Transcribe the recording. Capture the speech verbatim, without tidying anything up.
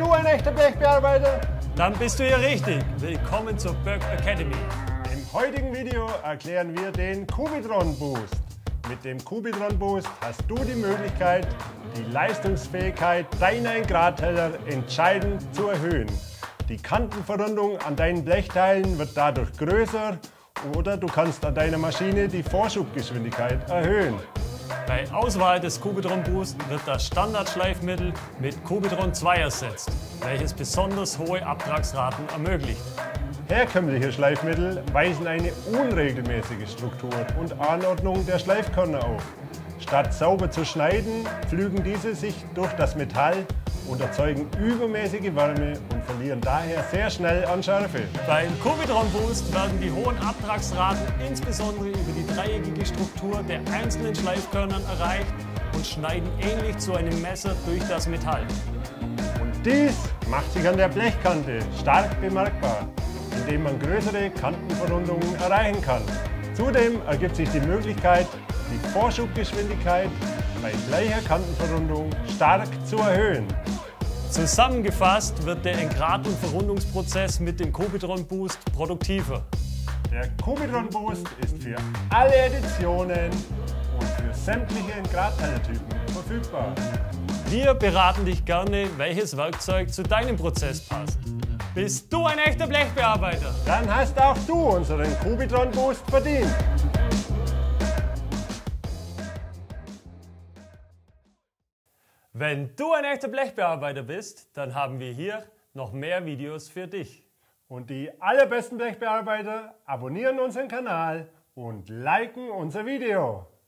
du ein echter Blechbearbeiter? Dann bist du hier richtig. Willkommen zur Böck Academy. Im heutigen Video erklären wir den Cubitron Boost. Mit dem Cubitron Boost hast du die Möglichkeit, die Leistungsfähigkeit deiner Engrateller entscheidend zu erhöhen. Die Kantenverrundung an deinen Blechteilen wird dadurch größer oder du kannst an deiner Maschine die Vorschubgeschwindigkeit erhöhen. Bei Auswahl des Cubitron Boost wird das Standardschleifmittel mit Cubitron zwei ersetzt, welches besonders hohe Abtragsraten ermöglicht. Herkömmliche Schleifmittel weisen eine unregelmäßige Struktur und Anordnung der Schleifkörner auf. Statt sauber zu schneiden, pflügen diese sich durch das Metall und erzeugen übermäßige Wärme und verlieren daher sehr schnell an Schärfe. Beim Cubitron Boost werden die hohen Abtragsraten insbesondere über die dreieckige Struktur der einzelnen Schleifkörnern erreicht und schneiden ähnlich zu einem Messer durch das Metall. Und dies macht sich an der Blechkante stark bemerkbar, indem man größere Kantenverrundungen erreichen kann. Zudem ergibt sich die Möglichkeit, die Vorschubgeschwindigkeit bei gleicher Kantenverrundung stark zu erhöhen. Zusammengefasst wird der Engrat- und Verrundungsprozess mit dem Cubitron Boost produktiver. Der Cubitron Boost ist für alle Editionen und für sämtliche Engrattellertypen verfügbar. Wir beraten dich gerne, welches Werkzeug zu deinem Prozess passt. Bist du ein echter Blechbearbeiter? Dann hast auch du unseren Cubitron Boost verdient. Wenn du ein echter Blechbearbeiter bist, dann haben wir hier noch mehr Videos für dich. Und die allerbesten Blechbearbeiter abonnieren unseren Kanal und liken unser Video.